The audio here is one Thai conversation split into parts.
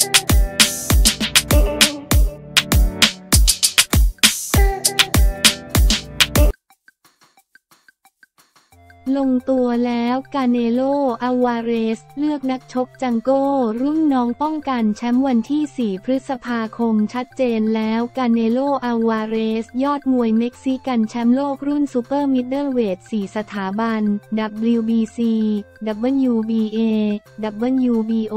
ลงตัวแล้วกาเนโล อัลวาเรสเลือกนักชกจังโก้รุ่นน้องป้องกันแชมป์วันที่ 4 พฤษภาคมชัดเจนแล้วกาเนโล อัลวาเรสยอดมวยเม็กซิกันแชมป์โลกรุ่นซูเปอร์มิดเดิลเวท 4 สถาบัน WBC WBA WBO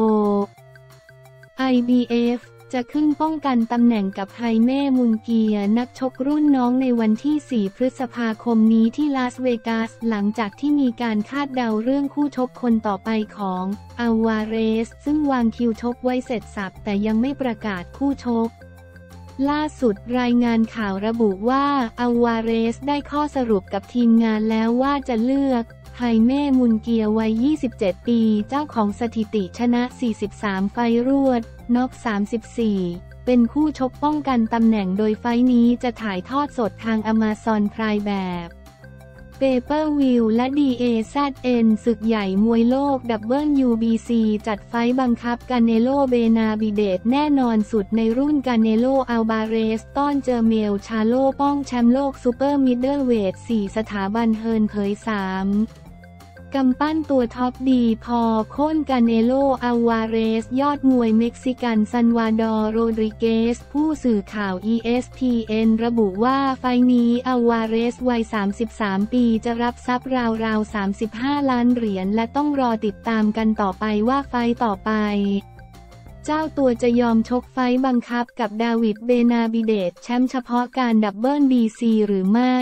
IBF จะขึ้นป้องกันตำแหน่งกับไฮเม่ มุนเกียนักชกรุ่นน้องในวันที่ 4 พฤษภาคมนี้ที่ลาสเวกัสหลังจากที่มีการคาดเดาเรื่องคู่ชกคนต่อไปของอัลวาเรสซึ่งวางคิวชกไว้เสร็จสับแต่ยังไม่ประกาศคู่ชกล่าสุดรายงานข่าวระบุว่าอัลวาเรสได้ข้อสรุปกับทีมงานแล้วว่าจะเลือกไฮเม่ มุนเกียวัย 27 ปีเจ้าของสถิติชนะ 43 ไฟต์รวดน็อก 34 เป็นคู่ชกป้องกันตำแหน่งโดยไฟต์นี้จะถ่ายทอดสดทาง Amazon Prime แบบ Pay-per-view และ DAZN ศึกใหญ่มวยโลก WBC จัดไฟต์บังคับกาเนโล เบนาบิเดตแน่นอนสุดในรุ่นกาเนโล อัลบาเรสต้อนเจอเมล ชาโลป้องแชมป์โลกซูเปอร์มิดเดิลเวท 4 สถาบันเฮิร์นเผย 3กำปั้นตัวท็อปดีพอโค่นกาเนโล อัลวาเรสยอดมวยเม็กซิกันซันวาดอร์ โรดริเกสผู้สื่อข่าว ESPN ระบุว่าไฟล์นี้อัลวาเรสวัย 33 ปีจะรับทรัพย์ราวๆ 35 ล้านเหรียญและต้องรอติดตามกันต่อไปว่าไฟล์ต่อไปเจ้าตัวจะยอมชกไฟต์บังคับกับดาวิด เบนาบิเดตแชมป์เฉพาะการ WBC หรือไม่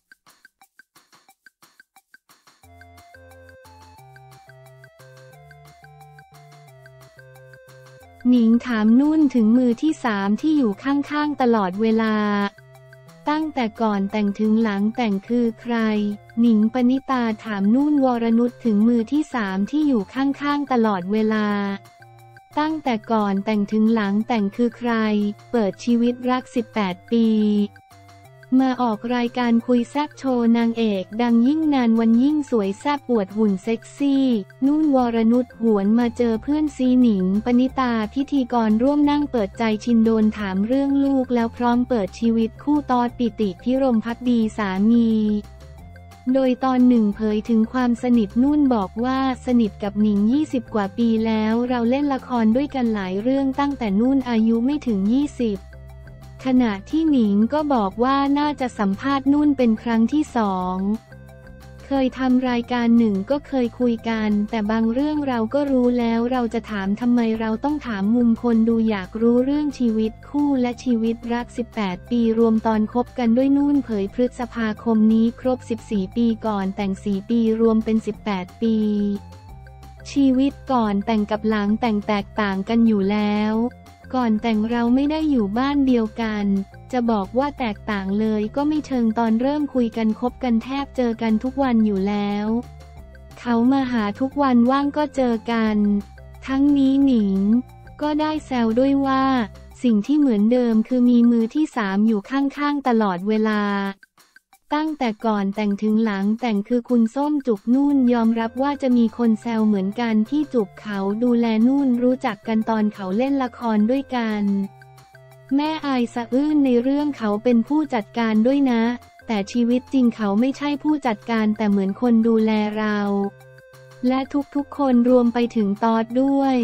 หนิงถามนุ่นถึงมือที่ 3ที่อยู่ข้างๆตลอดเวลาตั้งแต่ก่อนแต่งถึงหลังแต่งคือใครหนิงปณิตาถามนุ่นวรนุชถึงมือที่ 3ที่อยู่ข้างๆตลอดเวลาตั้งแต่ก่อนแต่งถึงหลังแต่งคือใครเปิดชีวิตรัก 18 ปีมาออกรายการคุยแซบโชว์นางเอกดังยิ่งนานวันยิ่งสวยแซบอวดหุ่นเซ็กซี่นุ่นวรนุชหวนมาเจอเพื่อนซีหนิงปณิตาพิธีกรร่วมนั่งเปิดใจชินโดนถามเรื่องลูกแล้วพร้อมเปิดชีวิตคู่ตอดปิติพิรมภักดีสามีโดยตอนหนึ่งเผยถึงความสนิทนุ่นบอกว่าสนิทกับหนิง20 กว่าปีแล้วเราเล่นละครด้วยกันหลายเรื่องตั้งแต่นุ่นอายุไม่ถึง20ขณะที่หนิงก็บอกว่าน่าจะสัมภาษณ์นุ่นเป็นครั้งที่ 2เคยทำรายการหนึ่งก็เคยคุยกันแต่บางเรื่องเราก็รู้แล้วเราจะถามทำไมเราต้องถามมุมคนดูอยากรู้เรื่องชีวิตคู่และชีวิตรัก18 ปีรวมตอนคบกันด้วยนุ่นเผยพฤษภาคมนี้ครบ14 ปีก่อนแต่ง4 ปีรวมเป็น18 ปีชีวิตก่อนแต่งกับหลังแต่งแตกต่างกันอยู่แล้วก่อนแต่งเราไม่ได้อยู่บ้านเดียวกันจะบอกว่าแตกต่างเลยก็ไม่เชิงตอนเริ่มคุยกันคบกันแทบเจอกันทุกวันอยู่แล้วเขามาหาทุกวันว่างก็เจอกันทั้งนี้หนิงก็ได้แซวด้วยว่าสิ่งที่เหมือนเดิมคือมีมือที่ 3อยู่ข้างๆตลอดเวลาตั้งแต่ก่อนแต่งถึงหลังแต่งคือคุณส้มจุกนุ่นยอมรับว่าจะมีคนแซวเหมือนกันที่จุกเขาดูแลนุ่นรู้จักกันตอนเขาเล่นละครด้วยกันแม่อายสะอื้นในเรื่องเขาเป็นผู้จัดการด้วยนะแต่ชีวิตจริงเขาไม่ใช่ผู้จัดการแต่เหมือนคนดูแลเราและทุกๆคนรวมไปถึงตอดด้วย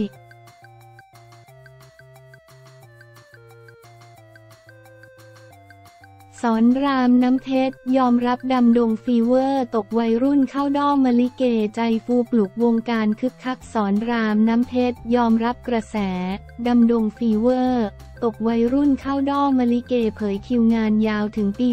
สอนรามน้ำเพชรยอมรับดำดงฟีเวอร์ตกวัยรุ่นเข้าด้อมมะลิเกใจฟูปลุกวงการคึกคักสอนรามน้ำเพชรยอมรับกระแสดำดงฟีเวอร์ตกวัยรุ่นเข้าด้อมมะลิเกเผยคิวงานยาวถึงปี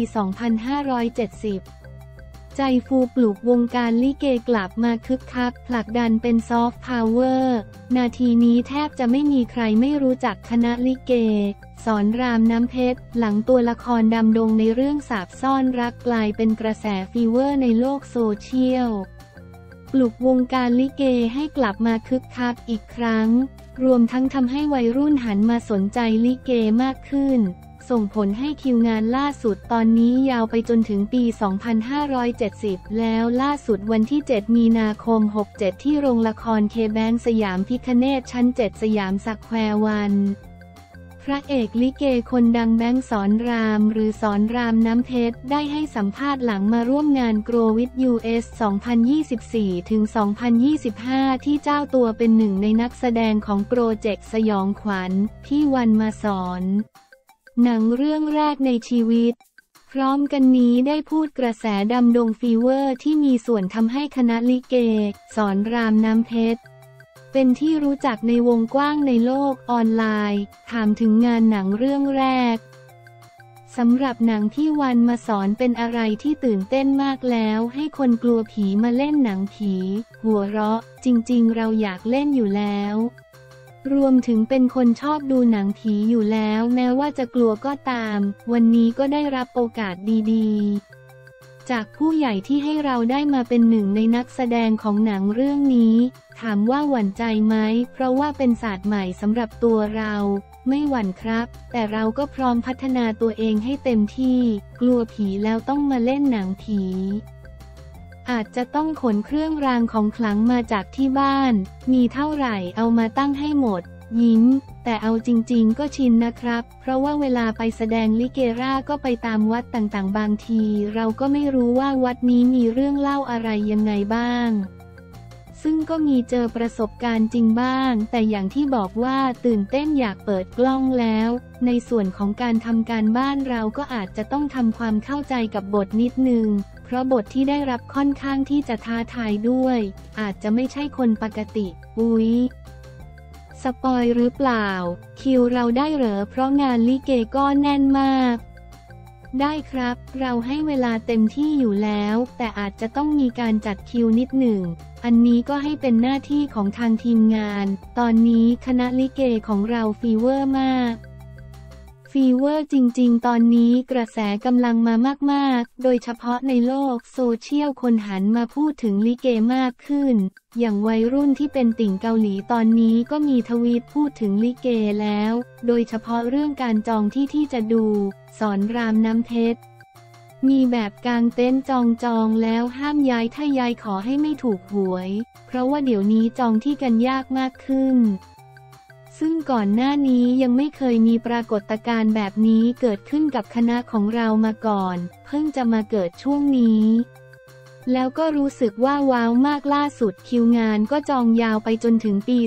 2570 ใจฟูปลุกวงการลิเกกลับมาคึกคักผลักดันเป็นซอฟต์พาวเวอร์นาทีนี้แทบจะไม่มีใครไม่รู้จักคณะลิเกสอนรามน้ำเพชรหลังตัวละครดำดงในเรื่องสาบซ่อนรักกลายเป็นกระแสฟีเวอร์ในโลกโซเชียลปลุกวงการลิเกให้กลับมาคึกคักอีกครั้งรวมทั้งทำให้วัยรุ่นหันมาสนใจลิเกมากขึ้นส่งผลให้คิวงานล่าสุดตอนนี้ยาวไปจนถึงปี 2570 แล้วล่าสุดวันที่ 7 มีนาคม 67 ที่โรงละครเคแบงค์สยามพิคเนตชั้น 7 สยามสแควร์วันพระเอกลิเกคนดังแบงค์สอนรามหรือสอนรามน้ำเพชรได้ให้สัมภาษณ์หลังมาร่วมงาน Grow with US 2024-2025 ที่เจ้าตัวเป็นหนึ่งในนักแสดงของโปรเจกต์สยองขวัญพี่วันมาสอนหนังเรื่องแรกในชีวิตพร้อมกันนี้ได้พูดกระแสดำดงฟีเวอร์ที่มีส่วนทำให้คณะลิเกสอนรามน้ำเพชรเป็นที่รู้จักในวงกว้างในโลกออนไลน์ถามถึงงานหนังเรื่องแรกสำหรับหนังที่วันมาสอนเป็นอะไรที่ตื่นเต้นมากแล้วให้คนกลัวผีมาเล่นหนังผีหัวเราะจริงๆเราอยากเล่นอยู่แล้วรวมถึงเป็นคนชอบดูหนังผีอยู่แล้วแม้ว่าจะกลัวก็ตามวันนี้ก็ได้รับโอกาสดีๆจากผู้ใหญ่ที่ให้เราได้มาเป็นหนึ่งในนักแสดงของหนังเรื่องนี้ถามว่าหวั่นใจไหมเพราะว่าเป็นศาสตร์ใหม่สำหรับตัวเราไม่หวั่นครับแต่เราก็พร้อมพัฒนาตัวเองให้เต็มที่กลัวผีแล้วต้องมาเล่นหนังผีอาจจะต้องขนเครื่องรางของขลังมาจากที่บ้านมีเท่าไหร่เอามาตั้งให้หมดยิ้มแต่เอาจริงๆก็ชินนะครับเพราะว่าเวลาไปแสดงลิเกร่าก็ไปตามวัดต่างๆบางทีเราก็ไม่รู้ว่าวัดนี้มีเรื่องเล่าอะไรยังไงบ้างซึ่งก็มีเจอประสบการณ์จริงบ้างแต่อย่างที่บอกว่าตื่นเต้นอยากเปิดกล้องแล้วในส่วนของการทำการบ้านเราก็อาจจะต้องทำความเข้าใจกับบทนิดนึงเพราะบทที่ได้รับค่อนข้างที่จะท้าทายด้วยอาจจะไม่ใช่คนปกติอุ๊ยสปอยหรือเปล่าคิวเราได้เหรอเพราะงานลิเกก็แน่นมากได้ครับเราให้เวลาเต็มที่อยู่แล้วแต่อาจจะต้องมีการจัดคิวนิดหนึ่งอันนี้ก็ให้เป็นหน้าที่ของทางทีมงานตอนนี้คณะลิเกของเราฟีเวอร์มากฟีเวอร์จริงๆตอนนี้กระแสกำลังมามากๆโดยเฉพาะในโลกโซเชียลคนหันมาพูดถึงลิเกมากขึ้นอย่างวัยรุ่นที่เป็นติ่งเกาหลีตอนนี้ก็มีทวีตพูดถึงลิเกแล้วโดยเฉพาะเรื่องการจองที่จะดูสอนรามน้ำเพชรมีแบบกางเต็นท์จองแล้วห้ามย้ายถ้าย้ายขอให้ไม่ถูกหวยเพราะว่าเดี๋ยวนี้จองที่กันยากมากขึ้นซึ่งก่อนหน้านี้ยังไม่เคยมีปรากฏการณ์แบบนี้เกิดขึ้นกับคณะของเรามาก่อนเพิ่งจะมาเกิดช่วงนี้แล้วก็รู้สึกว่าว้าวมากล่าสุดคิวงานก็จองยาวไปจนถึงปี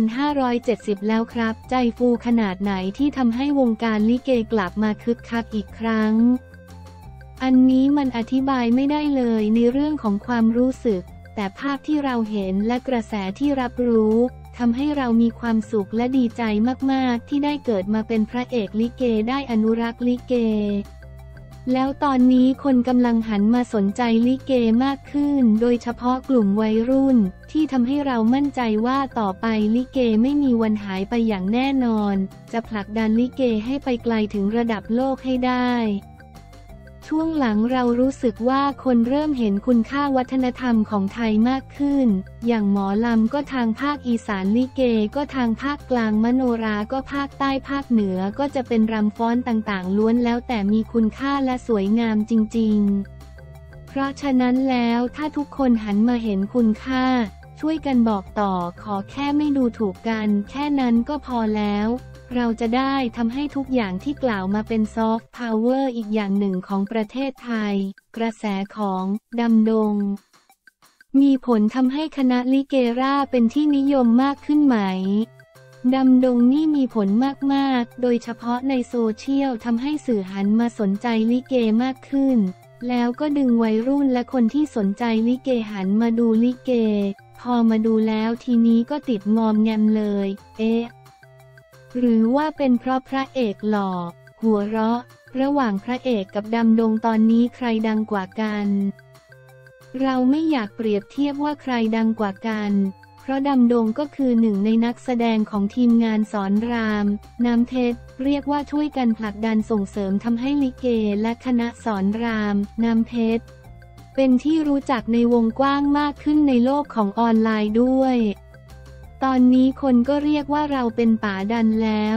2570 แล้วครับใจฟูขนาดไหนที่ทำให้วงการลิเกกลับมาคึกคักอีกครั้งอันนี้มันอธิบายไม่ได้เลยในเรื่องของความรู้สึกแต่ภาพที่เราเห็นและกระแสที่รับรู้ทำให้เรามีความสุขและดีใจมากๆที่ได้เกิดมาเป็นพระเอกลิเกได้อนุรักษ์ลิเกแล้วตอนนี้คนกำลังหันมาสนใจลิเกมากขึ้นโดยเฉพาะกลุ่มวัยรุ่นที่ทำให้เรามั่นใจว่าต่อไปลิเกไม่มีวันหายไปอย่างแน่นอนจะผลักดันลิเกให้ไปไกลถึงระดับโลกให้ได้ช่วงหลังเรารู้สึกว่าคนเริ่มเห็นคุณค่าวัฒนธรรมของไทยมากขึ้นอย่างหมอลำก็ทางภาคอีสานลิเกก็ทางภาคกลางมโนราก็ภาคใต้ภาคเหนือก็จะเป็นรำฟ้อนต่างๆล้วนแล้วแต่มีคุณค่าและสวยงามจริงๆเพราะฉะนั้นแล้วถ้าทุกคนหันมาเห็นคุณค่าช่วยกันบอกต่อขอแค่ไม่ดูถูกกันแค่นั้นก็พอแล้วเราจะได้ทำให้ทุกอย่างที่กล่าวมาเป็นซอฟต์พาวเวอร์อีกอย่างหนึ่งของประเทศไทยกระแสของดำดงมีผลทำให้คณะลิเกร่าเป็นที่นิยมมากขึ้นไหมดำดงนี่มีผลมากๆโดยเฉพาะในโซเชียลทำให้สื่อหันมาสนใจลิเกมากขึ้นแล้วก็ดึงวัยรุ่นและคนที่สนใจลิเกหันมาดูลิเกพอมาดูแล้วทีนี้ก็ติดงอมแงมเลยหรือว่าเป็นเพราะพระเอกหล่อหัวเราะระหว่างพระเอกกับดำดงตอนนี้ใครดังกว่ากันเราไม่อยากเปรียบเทียบว่าใครดังกว่ากันเพราะดำดงก็คือหนึ่งในนักแสดงของทีมงานสอนรามน้ำเพชรเรียกว่าช่วยกันผลักดันส่งเสริมทำให้ลิเกและคณะสอนรามน้ำเพชรเป็นที่รู้จักในวงกว้างมากขึ้นในโลกของออนไลน์ด้วยตอนนี้คนก็เรียกว่าเราเป็นป๋าดันแล้วเพ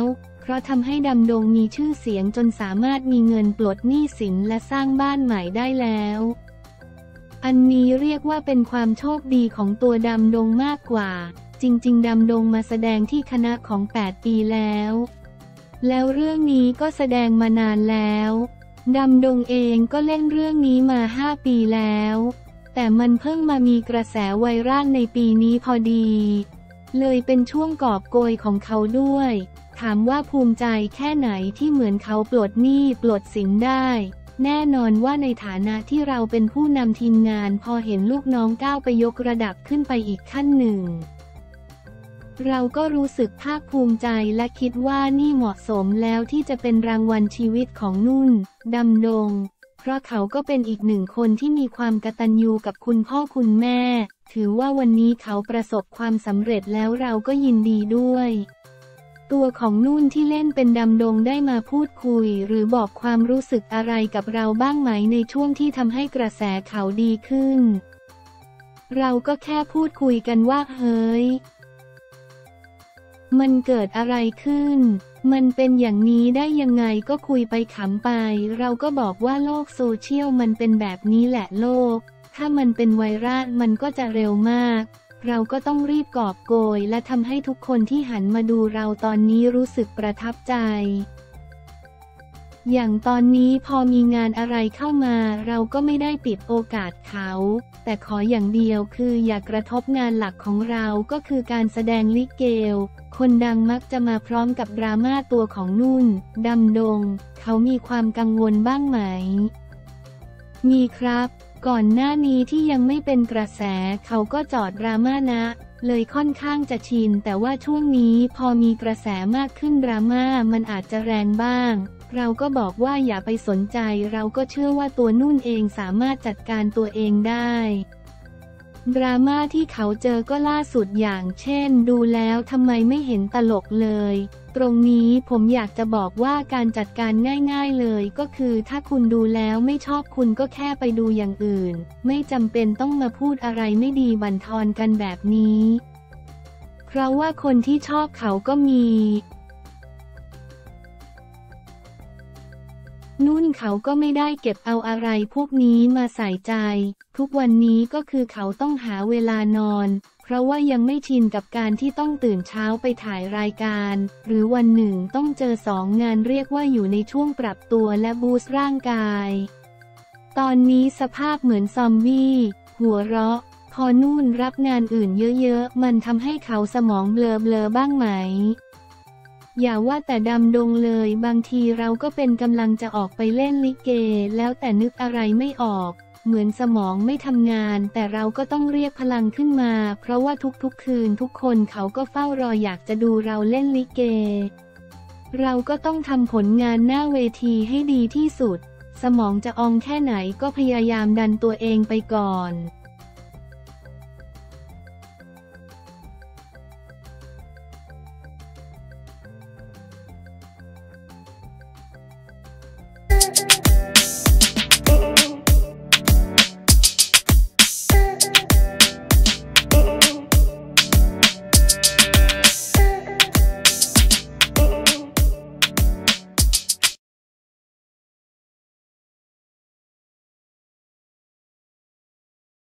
ราะทำให้ดำดงมีชื่อเสียงจนสามารถมีเงินปลดหนี้สินและสร้างบ้านใหม่ได้แล้วอันนี้เรียกว่าเป็นความโชคดีของตัวดำดงมากกว่าจริงๆดำดงมาแสดงที่คณะของ8 ปีแล้วเรื่องนี้ก็แสดงมานานแล้วดำดงเองก็เล่นเรื่องนี้มา5 ปีแล้วแต่มันเพิ่งมามีกระแสไวรัลในปีนี้พอดีเลยเป็นช่วงกอบโกยของเขาด้วยถามว่าภูมิใจแค่ไหนที่เหมือนเขาปลดหนี้ปลดสินได้แน่นอนว่าในฐานะที่เราเป็นผู้นำทีมงานพอเห็นลูกน้องก้าวไปยกระดับขึ้นไปอีกขั้นหนึ่งเราก็รู้สึกภาคภูมิใจและคิดว่านี่เหมาะสมแล้วที่จะเป็นรางวัลชีวิตของนุ่นดำดงเพราะเขาก็เป็นอีกหนึ่งคนที่มีความกตัญญูกับคุณพ่อคุณแม่ถือว่าวันนี้เขาประสบความสำเร็จแล้วเราก็ยินดีด้วยตัวของนุ่นที่เล่นเป็นดำดงได้มาพูดคุยหรือบอกความรู้สึกอะไรกับเราบ้างไหมในช่วงที่ทำให้กระแสเขาดีขึ้นเราก็แค่พูดคุยกันว่าเฮ้ยมันเกิดอะไรขึ้นมันเป็นอย่างนี้ได้ยังไงก็คุยไปขำไปเราก็บอกว่าโลกโซเชียลมันเป็นแบบนี้แหละโลกถ้ามันเป็นไวรัสมันก็จะเร็วมากเราก็ต้องรีบกอบโกยและทำให้ทุกคนที่หันมาดูเราตอนนี้รู้สึกประทับใจอย่างตอนนี้พอมีงานอะไรเข้ามาเราก็ไม่ได้ปิดโอกาสเขาแต่ขออย่างเดียวคืออย่ากระทบงานหลักของเราก็คือการแสดงลิเกคนดังมักจะมาพร้อมกับดราม่าตัวของนุ่นดำดงเขามีความกังวลบ้างไหมมีครับก่อนหน้านี้ที่ยังไม่เป็นกระแสเขาก็จอดดราม่านะเลยค่อนข้างจะชินแต่ว่าช่วงนี้พอมีกระแสมากขึ้นดราม่ามันอาจจะแรงบ้างเราก็บอกว่าอย่าไปสนใจเราก็เชื่อว่าตัวนุ่นเองสามารถจัดการตัวเองได้ดราม่าที่เขาเจอก็ล่าสุดอย่างเช่นดูแล้วทำไมไม่เห็นตลกเลยตรงนี้ผมอยากจะบอกว่าการจัดการง่ายๆเลยก็คือถ้าคุณดูแล้วไม่ชอบคุณก็แค่ไปดูอย่างอื่นไม่จำเป็นต้องมาพูดอะไรไม่ดีบั่นทอนกันแบบนี้เพราะว่าคนที่ชอบเขาก็มีนุ่นเขาก็ไม่ได้เก็บเอาอะไรพวกนี้มาใส่ใจทุกวันนี้ก็คือเขาต้องหาเวลานอนเพราะว่ายังไม่ชินกับการที่ต้องตื่นเช้าไปถ่ายรายการหรือวันหนึ่งต้องเจอ2 งานเรียกว่าอยู่ในช่วงปรับตัวและบูสต์ร่างกายตอนนี้สภาพเหมือนซอมบี้หัวเราะพอนุ่นรับงานอื่นเยอะๆมันทำให้เขาสมองเบลอบ้างไหมอย่าว่าแต่ดำดงเลยบางทีเราก็เป็นกำลังจะออกไปเล่นลิเกแล้วแต่นึกอะไรไม่ออกเหมือนสมองไม่ทำงานแต่เราก็ต้องเรียกพลังขึ้นมาเพราะว่าทุกๆคืนทุกคนเขาก็เฝ้ารออยากจะดูเราเล่นลิเกเราก็ต้องทำผลงานหน้าเวทีให้ดีที่สุดสมองจะอองแค่ไหนก็พยายามดันตัวเองไปก่อน